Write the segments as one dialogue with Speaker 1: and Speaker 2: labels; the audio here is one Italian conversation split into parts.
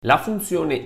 Speaker 1: La funzione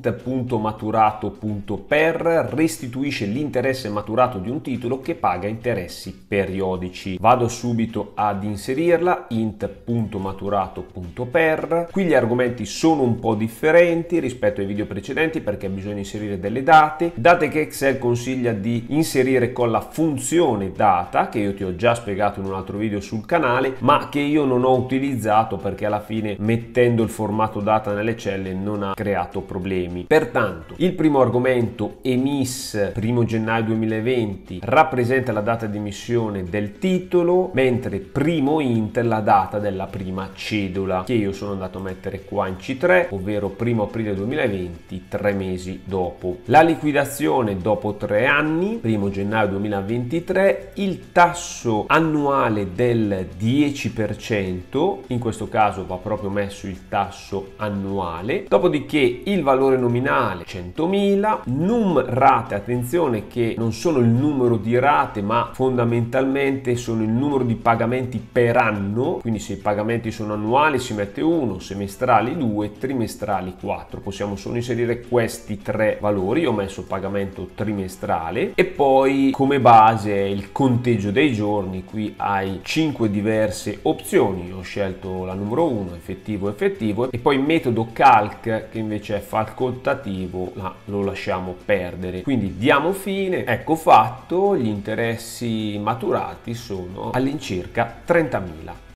Speaker 1: int.maturato.per restituisce l'interesse maturato di un titolo che paga interessi periodici. Vado subito ad inserirla, int.maturato.per. Qui gli argomenti sono un po' differenti rispetto ai video precedenti perché bisogna inserire delle date che Excel consiglia di inserire con la funzione data, che io ti ho già spiegato in un altro video sul canale, ma che io non ho utilizzato perché alla fine mettendo il formato data nelle celle non ha creato problemi. Pertanto il primo argomento emis 1 gennaio 2020 rappresenta la data di emissione del titolo, mentre primo int la data della prima cedola, che io sono andato a mettere qua in C3, ovvero 1 aprile 2020, 3 mesi dopo. La liquidazione dopo 3 anni, 1 gennaio 2023, il tasso annuale del 10%, in questo caso va proprio messo il tasso annuale, dopodiché il valore nominale 100.000, num rate, attenzione che non sono il numero di rate ma fondamentalmente sono il numero di pagamenti per anno, quindi se i pagamenti sono annuali si mette 1, semestrali 2, trimestrali 4, possiamo solo inserire questi tre valori. Io ho messo pagamento trimestrale e poi come base il conteggio dei giorni. Qui hai 5 diverse opzioni, ho scelto la numero 1, effettivo e poi metodo calc che invece è facoltativo, ma lo lasciamo perdere. Quindi diamo fine, ecco fatto, gli interessi maturati sono all'incirca 30.000.